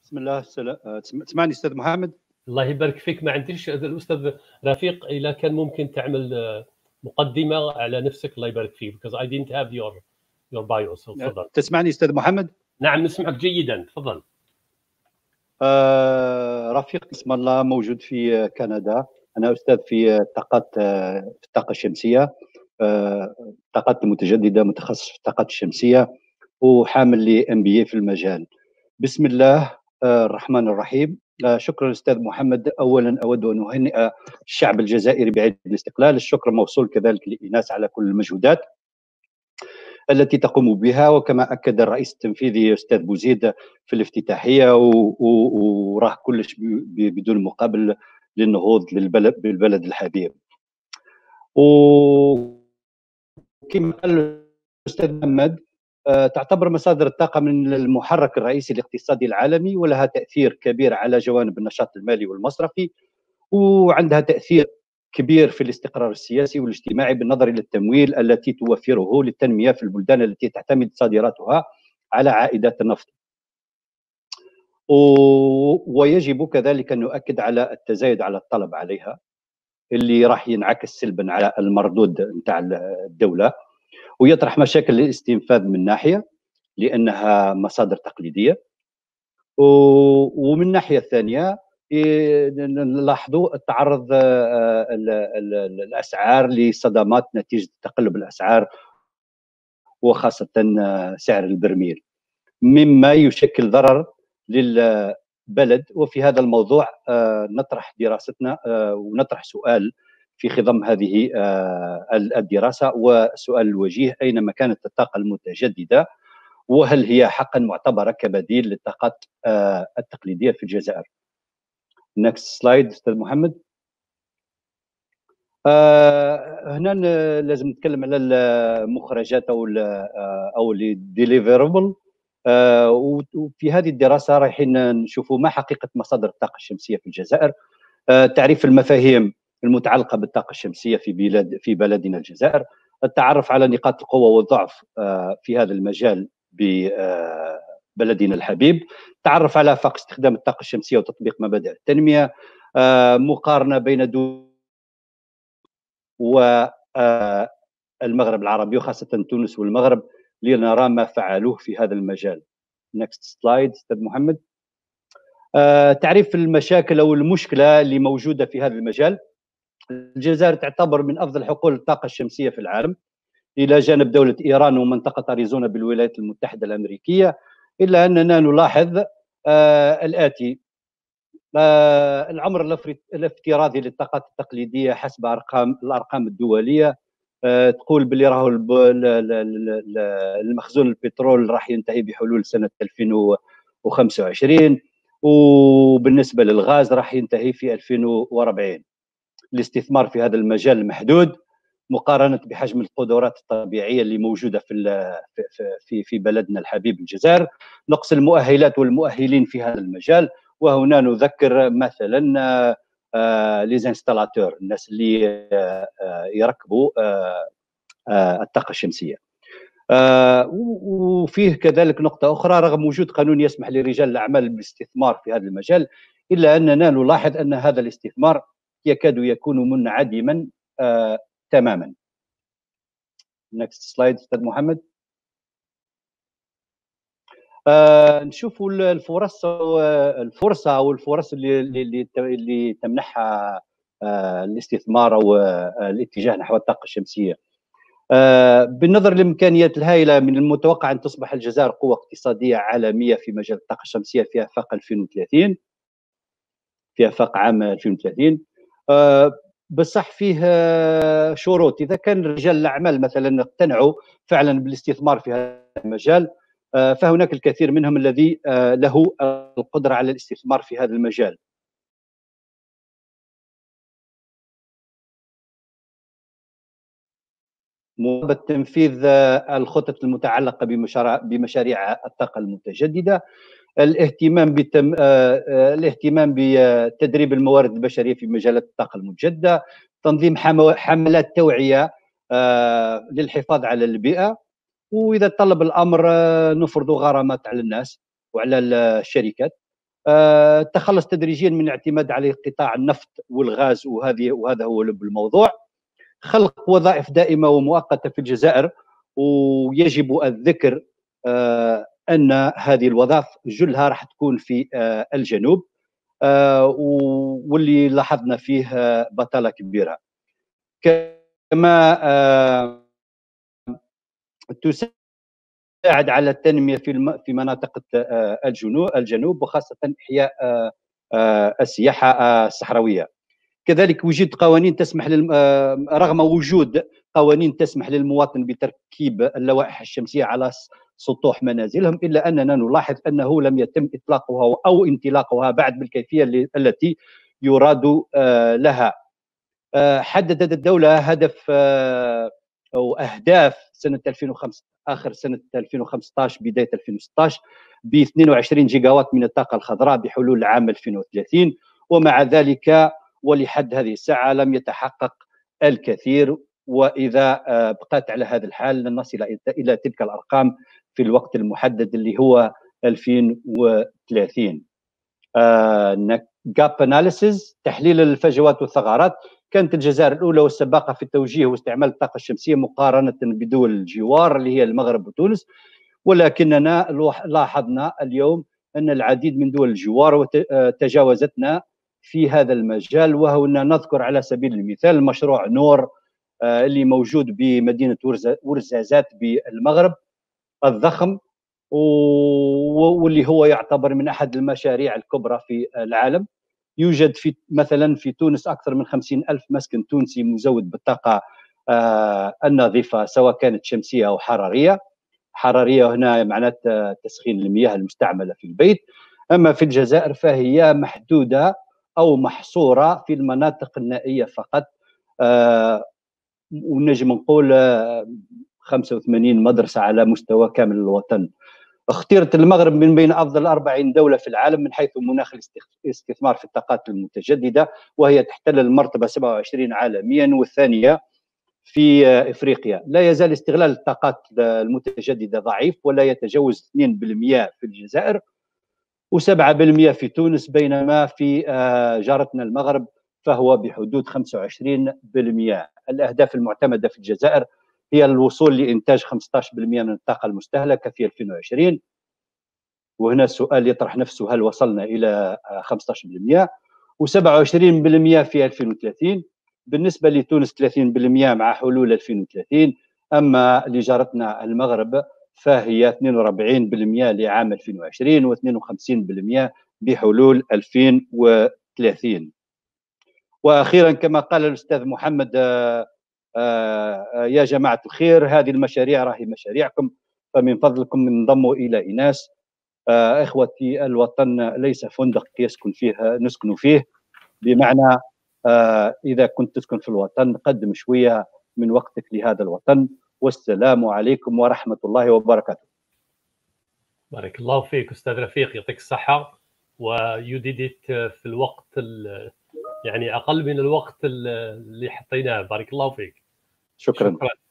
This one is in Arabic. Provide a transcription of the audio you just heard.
بسم الله. تسمعني استاذ محمد؟ الله يبارك فيك. ما عنديش الاستاذ رفيق، اذا كان ممكن تعمل مقدمه على نفسك الله يبارك فيك because I didn't have your bio. تفضل. تسمعني استاذ محمد؟ نعم نسمعك جيدا، تفضل. رفيق اسم الله، موجود في كندا. انا استاذ في الطاقه الشمسيه، الطاقات المتجدده، متخصص في الطاقات الشمسيه، وحامل لي MBA في المجال. بسم الله الرحمن الرحيم. شكرا استاذ محمد. اولا اود ان اهنئ الشعب الجزائري بعيد الاستقلال. الشكر موصول كذلك لايناس على كل المجهودات التي تقوم بها، وكما اكد الرئيس التنفيذي استاذ بوزيد في الافتتاحيه، وراه كلش بدون مقابل للنهوض بالبلد الحبيب. وكما قال الاستاذ محمد، تعتبر مصادر الطاقة من المحرك الرئيسي الاقتصادي العالمي، ولها تأثير كبير على جوانب النشاط المالي والمصرفي، وعندها تأثير كبير في الاستقرار السياسي والاجتماعي بالنظر إلى التمويل التي توفره للتنمية في البلدان التي تعتمد صادراتها على عائدات النفط. ويجب كذلك أن نؤكد على التزايد على الطلب عليها، اللي راح ينعكس سلبا على المردود نتاع الدولة، ويطرح مشاكل الاستنفاذ من ناحية لأنها مصادر تقليدية، ومن الناحية الثانية نلاحظوا تعرض الأسعار لصدمات نتيجة تقلب الأسعار، وخاصة سعر البرميل، مما يشكل ضرر للبلد. وفي هذا الموضوع نطرح دراستنا ونطرح سؤال في خضم هذه الدراسة، والسؤال الوجيه: أين مكانة الطاقة المتجددة؟ وهل هي حقا معتبرة كبديل للطاقات التقليدية في الجزائر؟ next slide استاذ محمد. هنا لازم نتكلم على المخرجات او الديليفربل. وفي هذه الدراسة رايحين نشوفوا ما حقيقة مصادر الطاقة الشمسية في الجزائر، تعريف المفاهيم المتعلقة بالطاقة الشمسية في بلدنا الجزائر، التعرف على نقاط القوة والضعف في هذا المجال ببلدنا الحبيب، تعرف على آفاق استخدام الطاقة الشمسية وتطبيق مبادئ التنمية، مقارنة بين دول والمغرب العربي وخاصة تونس والمغرب لنرى ما فعلوه في هذا المجال. next slide استاذ محمد. تعريف المشاكل أو المشكلة اللي موجودة في هذا المجال. الجزائر تعتبر من أفضل حقول الطاقة الشمسية في العالم، إلى جانب دولة إيران ومنطقة أريزونا بالولايات المتحدة الأمريكية، إلا أننا نلاحظ الآتي: العمر الافتراضي للطاقات التقليدية حسب الأرقام الدولية تقول باللي راهو المخزون البترول راح ينتهي بحلول سنة 2025، وبالنسبة للغاز راح ينتهي في 2040. الاستثمار في هذا المجال محدود مقارنة بحجم القدرات الطبيعية اللي موجودة في بلدنا الحبيب الجزائر، نقص المؤهلات والمؤهلين في هذا المجال. وهنا نذكر مثلا ليزانستالاتور، الناس اللي يركبوا الطاقة الشمسية. وفيه كذلك نقطة أخرى: رغم وجود قانون يسمح لرجال الأعمال بالاستثمار في هذا المجال، إلا أننا نلاحظ أن هذا الاستثمار يكاد يكون منعدما تماما. next slide استاذ محمد. نشوفوا الفرصه او الفرص اللي تمنحها الاستثمار او الاتجاه نحو الطاقه الشمسيه. بالنظر للامكانيات الهائله، من المتوقع ان تصبح الجزائر قوه اقتصاديه عالميه في مجال الطاقه الشمسيه في افاق 2030، في افاق عام 2030. بصح فيه شروط. اذا كان رجال الاعمال مثلا اقتنعوا فعلا بالاستثمار في هذا المجال، فهناك الكثير منهم الذي له القدره على الاستثمار في هذا المجال. تنفيذ الخطط المتعلقه بمشاريع الطاقه المتجدده، الاهتمام بتدريب الموارد البشريه في مجالات الطاقه المتجدده، تنظيم حملات توعيه للحفاظ على البيئه، واذا طلب الامر نفرض غرامات على الناس وعلى الشركات. تخلص تدريجيا من الاعتماد على قطاع النفط والغاز، وهذا هو لب الموضوع. خلق وظائف دائمه ومؤقته في الجزائر، ويجب الذكر ان هذه الوظائف جلها راح تكون في الجنوب، واللي لاحظنا فيه بطاله كبيره. كما تساعد على التنميه في مناطق الجنوب، وخاصه احياء السياحه الصحراويه. كذلك وجود قوانين تسمح رغم وجود قوانين تسمح للمواطن بتركيب اللوائح الشمسيه على سطوح منازلهم، الا اننا نلاحظ انه لم يتم اطلاقها او انطلاقها بعد بالكيفيه التي يراد لها. حددت الدوله هدف او اهداف سنه 2005 اخر سنه 2015 بدايه 2016 ب 22 جيجا وات من الطاقه الخضراء بحلول العام 2030، ومع ذلك ولحد هذه الساعه لم يتحقق الكثير. واذا بقات على هذا الحال لن نصل الى تلك الارقام في الوقت المحدد اللي هو 2030. جاب اناليسيز، تحليل الفجوات والثغرات. كانت الجزائر الاولى والسباقه في التوجيه واستعمال الطاقه الشمسيه مقارنه بدول الجوار اللي هي المغرب وتونس، ولكننا لاحظنا اليوم ان العديد من دول الجوار تجاوزتنا في هذا المجال. وهنا نذكر على سبيل المثال مشروع نور اللي موجود بمدينه ورزازات بالمغرب الضخم، واللي هو يعتبر من احد المشاريع الكبرى في العالم. يوجد مثلا في تونس اكثر من 50,000 مسكن تونسي مزود بالطاقه النظيفه، سواء كانت شمسيه او حراريه. حراريه هنا معناتها تسخين المياه المستعمله في البيت. اما في الجزائر فهي محدوده او محصوره في المناطق النائيه فقط، ونجم نقول 85 مدرسه على مستوى كامل الوطن. اختيرت المغرب من بين افضل 40 دوله في العالم من حيث مناخ الاستثمار في الطاقات المتجدده، وهي تحتل المرتبه 27 عالميا والثانيه في افريقيا. لا يزال استغلال الطاقات المتجدده ضعيف، ولا يتجاوز 2% في الجزائر و7% في تونس، بينما في جارتنا المغرب فهو بحدود 25%. الاهداف المعتمده في الجزائر هي الوصول لانتاج 15% من الطاقه المستهلكه في 2020. وهنا السؤال يطرح نفسه، هل وصلنا الى 15% و27% في 2030؟ بالنسبه لتونس 30% مع حلول 2030. اما لجارتنا المغرب فهي 42% لعام 2020 و52% بحلول 2030. واخيرا كما قال الاستاذ محمد، يا جماعه الخير، هذه المشاريع راهي مشاريعكم، فمن فضلكم انضموا الى إيناس. اخوتي، الوطن ليس فندق نسكن فيه، بمعنى اذا كنت تسكن في الوطن قدم شويه من وقتك لهذا الوطن. والسلام عليكم ورحمه الله وبركاته. بارك الله فيك استاذ رفيق، يعطيك الصحه. ويديدت في الوقت يعني اقل من الوقت اللي حطيناه. بارك الله فيك. شكرا.